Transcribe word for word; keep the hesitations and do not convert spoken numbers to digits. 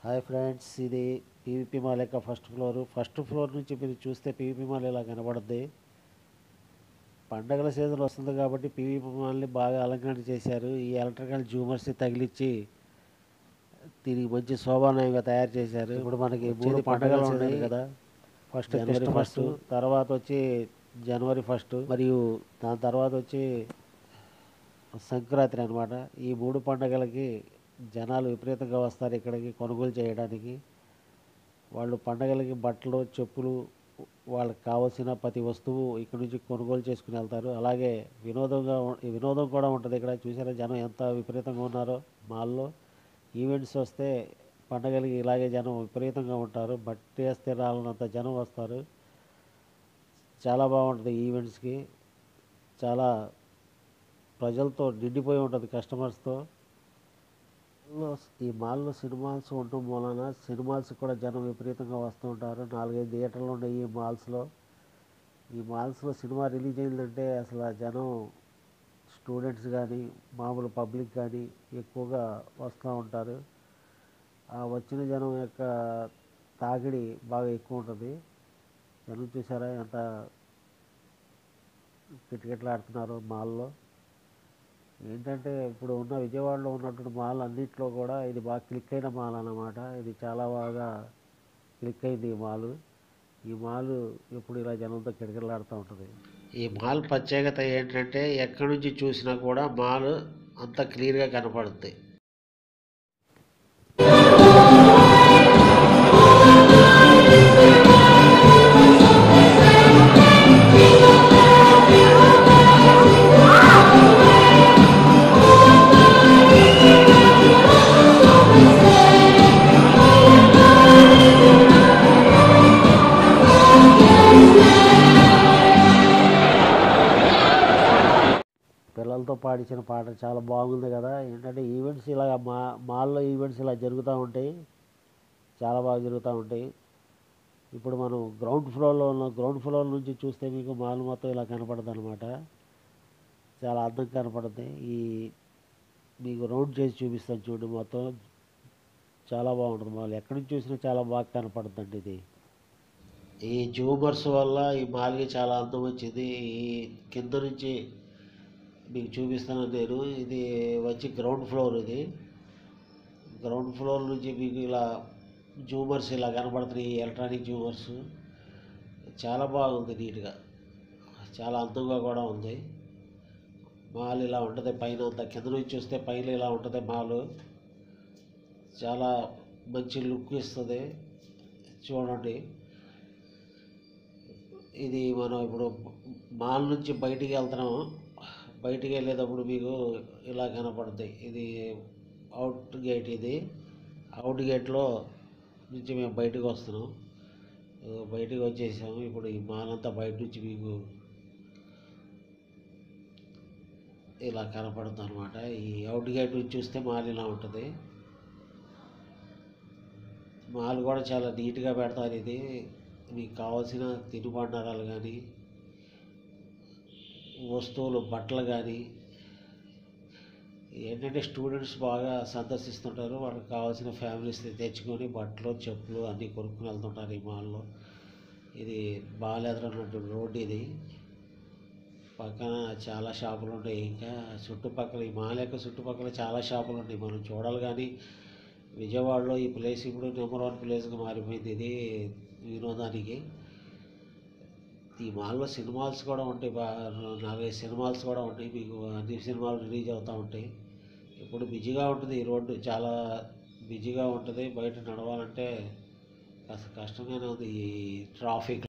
Hi friends, ఇది PVP mall యొక్క first floor. First floor నుంచి మీరు చూస్తే పీవీపీ మాల్ ఇలా కనబడుద్ది. పండగల సీజన్ వస్తుంది కాబట్టి పీవీపీ మాల్ని బాగా అలంకరణ చేశారు. ఈ ఎలక్ట్రికల్ జూమర్స్ తగిలిచ్చి దీనికి మంచి శోభానయంగా తయారు చేశారు. ఇప్పుడు మనకి మూడు పండుగలు ఉన్నాయి కదా. ఫస్ట్ జనవరి ఫస్ట్, తర్వాత వచ్చి జనవరి ఫస్ట్, మరియు దాని తర్వాత వచ్చి సంక్రాంతి అనమాట. ఈ మూడు పండుగలకి జనాలు విపరీతంగా వస్తారు ఇక్కడికి కొనుగోలు చేయడానికి. వాళ్ళు పండగలకి బట్టలు, చెప్పులు, వాళ్ళకి కావాల్సిన ప్రతి వస్తువు ఇక్కడ నుంచి కొనుగోలు చేసుకుని వెళ్తారు. అలాగే వినోదంగా వినోదం కూడా ఉంటుంది ఇక్కడ. చూసారా జనం ఎంత విపరీతంగా ఉన్నారో మాల్లో. ఈవెంట్స్ వస్తే పండగలకి ఇలాగే జనం విపరీతంగా ఉంటారు. బట్టి వేస్తే రాలనంత జనం వస్తారు. చాలా బాగుంటుంది ఈవెంట్స్కి. చాలా ప్రజలతో నిండిపోయి ఉంటుంది, కస్టమర్స్తో. ఈ మాల్లో సినిమాల్స్ ఉండటం వలన సినిమాల్స్ కూడా జనం విపరీతంగా వస్తూ ఉంటారు. నాలుగైదు థియేటర్లు ఉన్నాయి ఈ మాల్స్లో. ఈ మాల్స్లో సినిమా రిలీజ్ అయిందంటే అసలు జనం, స్టూడెంట్స్ కానీ మామూలు పబ్లిక్ కానీ ఎక్కువగా వస్తూ ఉంటారు. ఆ వచ్చిన జనం యొక్క తాకిడి బాగా ఎక్కువ ఉంటుంది. జనం చూసారా ఎంత కిటకిటలాడుతున్నారు మాల్లో. ఏంటంటే ఇప్పుడు ఉన్న విజయవాడలో ఉన్నటువంటి మాల్ అన్నింటిలో కూడా ఇది బాగా క్లిక్ అయిన మాల్ అన్నమాట. ఇది చాలా బాగా క్లిక్ అయింది ఈ మాల్. ఈ మాల్ ఎప్పుడు ఇలా జనంతో కిటకిటలాడుతూ ఉంటుంది. ఈ మాల్ ప్రత్యేకత ఏంటంటే ఎక్కడి నుంచి చూసినా కూడా మాల్ అంత క్లియర్గా కనపడుతుంది. పిల్లలతో పాడించిన పాట చాలా బాగుంది కదా. ఏంటంటే ఈవెంట్స్ ఇలా మా మాల్లో ఈవెంట్స్ ఇలా జరుగుతూ ఉంటాయి, చాలా బాగా జరుగుతూ ఉంటాయి. ఇప్పుడు మనం గ్రౌండ్ ఫ్లోర్లో ఉన్న గ్రౌండ్ ఫ్లోర్ నుంచి చూస్తే మీకు మాల్ మొత్తం ఇలా కనపడుతుంది అనమాట. చాలా అందంగా కనపడుతుంది. ఈ మీకు రౌండ్ చేసి చూపిస్తాను చూడు, మొత్తం చాలా బాగుంటుంది మాల్. ఎక్కడి నుంచి చూసినా చాలా బాగా కనపడుతుందండి. ఇది ఈ జూమర్స్ వల్ల ఈ మాల్కి చాలా అందం వచ్చింది. ఈ కింద నుంచి మీకు చూపిస్తాను నేను. ఇది వచ్చి గ్రౌండ్ ఫ్లోర్. ఇది గ్రౌండ్ ఫ్లోర్ నుంచి మీకు ఇలా జూమర్స్ ఇలా కనపడుతున్నాయి, ఎలక్ట్రానిక్ జూమర్స్. చాలా బాగుంది, నీట్గా, చాలా అందంగా కూడా ఉంది. మాల్ ఇలా ఉంటుంది పైన అంతా. కింద నుంచి చూస్తే పైన ఇలా ఉంటుంది మాల్. చాలా మంచి లుక్ ఇస్తుంది చూడండి. ఇది మనం ఇప్పుడు మాల్ నుంచి బయటికి వెళ్తున్నాము. బయటికి వెళ్ళేటప్పుడు మీకు ఇలా కనపడుతుంది. ఇది అవుట్ గేట్. ఇది అవుట్ గేట్లో నుంచి మేము బయటకు వస్తున్నాం. బయటకు వచ్చేసాము. ఇప్పుడు ఈ మాల్ అంతా బయట నుంచి మీకు ఇలా కనపడుతుంది అనమాట. ఈ అవుట్ గేట్ నుంచి చూస్తే మాల్ ఇలా ఉంటుంది. మాల్ కూడా చాలా నీట్గా పెడతారు. ఇది మీకు కావాల్సిన తినుబండారాలు కానీ, వస్తువులు, బట్టలు కానీ, ఏంటంటే స్టూడెంట్స్ బాగా సందర్శిస్తుంటారు. వాళ్ళకి కావాల్సిన ఫ్యామిలీస్ తెచ్చుకొని బట్టలు, చెప్పులు అన్నీ కొనుక్కుని వెళ్తుంటారు ఈ మాల్లో. ఇది బాగా ఎదురున్నటువంటి రోడ్డు. ఇది పక్కన చాలా షాపులు ఉంటాయి. ఇంకా చుట్టుపక్కల ఈ మాల్ యొక్క చుట్టుపక్కల చాలా షాపులు ఉంటాయి, మనం చూడాలి. కానీ విజయవాడలో ఈ ప్లేస్ ఇప్పుడు నెంబర్ వన్ ప్లేస్గా మారిపోయింది ఇది వినోదానికి. ఈ మాల్లో సినిమాల్స్ కూడా ఉంటాయి. నాలుగైదు సినిమాల్స్ కూడా ఉంటాయి. మీకు అన్ని సినిమాలు రిలీజ్ అవుతూ ఉంటాయి. ఇప్పుడు బిజీగా ఉంటుంది ఈ రోడ్డు, చాలా బిజీగా ఉంటుంది. బయట నడవాలంటే కాస్త కష్టంగానే ఉంది ఈ ట్రాఫిక్.